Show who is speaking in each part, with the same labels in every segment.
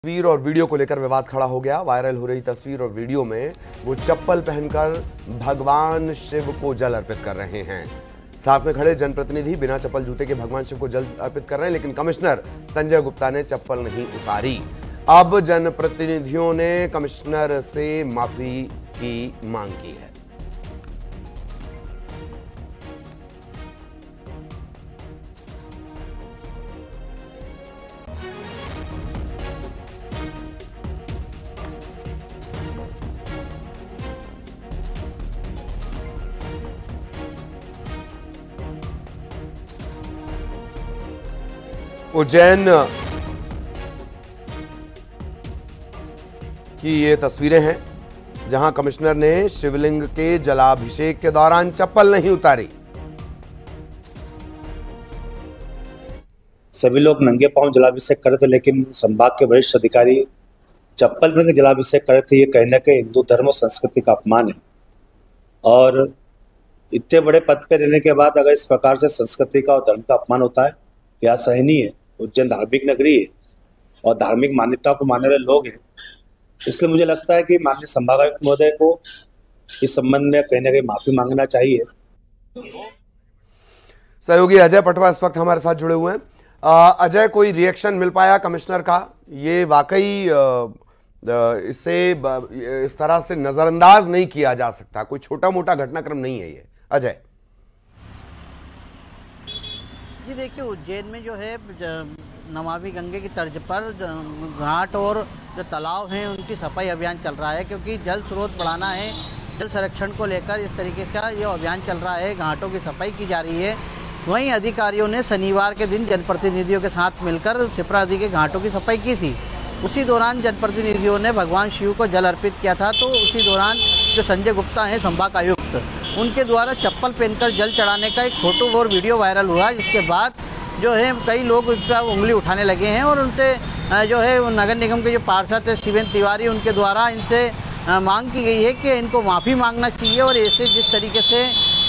Speaker 1: तस्वीर और वीडियो को लेकर विवाद खड़ा हो गया। वायरल हो रही तस्वीर और वीडियो में वो चप्पल पहनकर भगवान शिव को जल अर्पित कर रहे हैं। साथ में खड़े जनप्रतिनिधि बिना चप्पल जूते के भगवान शिव को जल अर्पित कर रहे हैं, लेकिन कमिश्नर संजय गुप्ता ने चप्पल नहीं उतारी। अब जनप्रतिनिधियों ने कमिश्नर से माफी की मांग की है। उज्जैन की ये तस्वीरें हैं जहां कमिश्नर ने शिवलिंग के जलाभिषेक के दौरान चप्पल नहीं उतारी।
Speaker 2: सभी लोग नंगे पांव जलाभिषेक करे थे, लेकिन संभाग के वरिष्ठ अधिकारी चप्पल पहन के जलाभिषेक करे थे। ये कहने के हिंदू धर्म और संस्कृति का अपमान है, और इतने बड़े पद पे रहने के बाद अगर इस प्रकार से संस्कृति का और धर्म का अपमान होता है, यह असहनीय है। उज्जैन धार्मिक नगरी है और धार्मिक मान्यताओं को मानने वाले लोग हैं, इसलिए मुझे लगता है कि माननीय संभागायुक्त महोदय को इस संबंध में कहीं ना कहीं माफी मांगना चाहिए।
Speaker 1: सहयोगी अजय पटवा इस वक्त हमारे साथ जुड़े हुए हैं। अजय, कोई रिएक्शन मिल पाया कमिश्नर का? ये वाकई इसे इस तरह से नजरअंदाज नहीं किया जा सकता, कोई छोटा मोटा घटनाक्रम नहीं है ये। अजय
Speaker 3: जी देखिए, उज्जैन में जो है नमामि गंगे की तर्ज पर घाट और जो तालाब हैं उनकी सफाई अभियान चल रहा है, क्योंकि जल स्रोत बढ़ाना है। जल संरक्षण को लेकर इस तरीके का ये अभियान चल रहा है, घाटों की सफाई की जा रही है। वहीं अधिकारियों ने शनिवार के दिन जनप्रतिनिधियों के साथ मिलकर शिप्रा नदी के घाटों की सफाई की थी। उसी दौरान जनप्रतिनिधियों ने भगवान शिव को जल अर्पित किया था। तो उसी दौरान जो संजय गुप्ता हैं संभाग आयुक्त, उनके द्वारा चप्पल पहनकर जल चढ़ाने का एक फोटो और वीडियो वायरल हुआ, जिसके बाद जो है कई लोग उस पर उंगली उठाने लगे हैं। और उनसे जो है नगर निगम के जो पार्षद थे शिवेंद्र तिवारी, उनके द्वारा इनसे मांग की गई है कि इनको माफ़ी मांगना चाहिए और ऐसे जिस तरीके से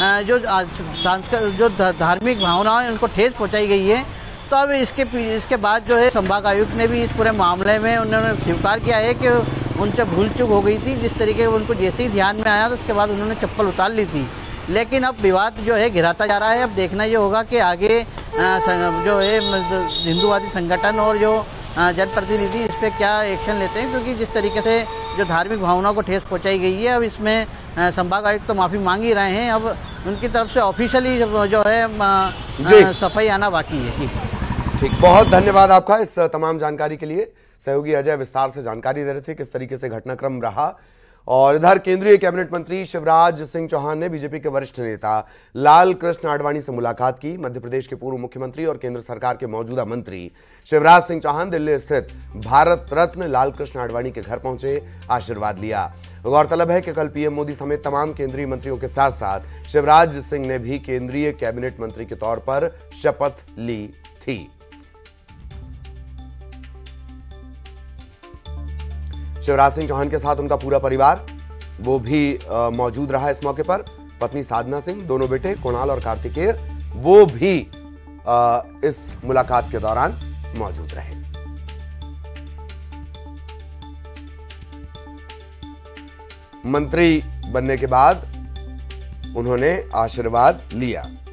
Speaker 3: जो धार्मिक भावनाएं उनको ठेस पहुंचाई गई है। तो अब इसके बाद जो है संभाग आयुक्त ने भी इस पूरे मामले में उन्होंने स्वीकार किया है कि उनसे भूल चूक हो गई थी। जिस तरीके उनको जैसे ही ध्यान में आया तो उसके बाद उन्होंने चप्पल उतार ली थी, लेकिन अब विवाद जो है घिराता जा रहा है। अब देखना ये होगा कि आगे जो है हिंदूवादी संगठन और जो जनप्रतिनिधि इस पर क्या एक्शन लेते हैं, क्योंकि जिस तरीके से जो धार्मिक भावनाओं को ठेस पहुंचाई गई है, अब इसमें संभाग आयुक्त तो माफी मांग ही रहे हैं। अब उनकी तरफ से ऑफिशियली जो है सफाई आना बाकी है।
Speaker 1: ठीक, बहुत धन्यवाद आपका इस तमाम जानकारी के लिए। सहयोगी अजय विस्तार से जानकारी दे रहे थे किस तरीके से घटनाक्रम रहा। और इधर केंद्रीय कैबिनेट मंत्री शिवराज सिंह चौहान ने बीजेपी के वरिष्ठ नेता लाल कृष्ण आडवाणी से मुलाकात की। मध्य प्रदेश के पूर्व मुख्यमंत्री और केंद्र सरकार के मौजूदा मंत्री शिवराज सिंह चौहान दिल्ली स्थित भारत रत्न लाल कृष्ण आडवाणी के घर पहुंचे, आशीर्वाद लिया। गौरतलब है कि कल पीएम मोदी समेत तमाम केंद्रीय मंत्रियों के साथ साथ शिवराज सिंह ने भी केंद्रीय कैबिनेट मंत्री के तौर पर शपथ ली थी। शिवराज सिंह चौहान के साथ उनका पूरा परिवार वो भी मौजूद रहा इस मौके पर। पत्नी साधना सिंह, दोनों बेटे कुणाल और कार्तिकेय, वो भी इस मुलाकात के दौरान मौजूद रहे। मंत्री बनने के बाद उन्होंने आशीर्वाद लिया।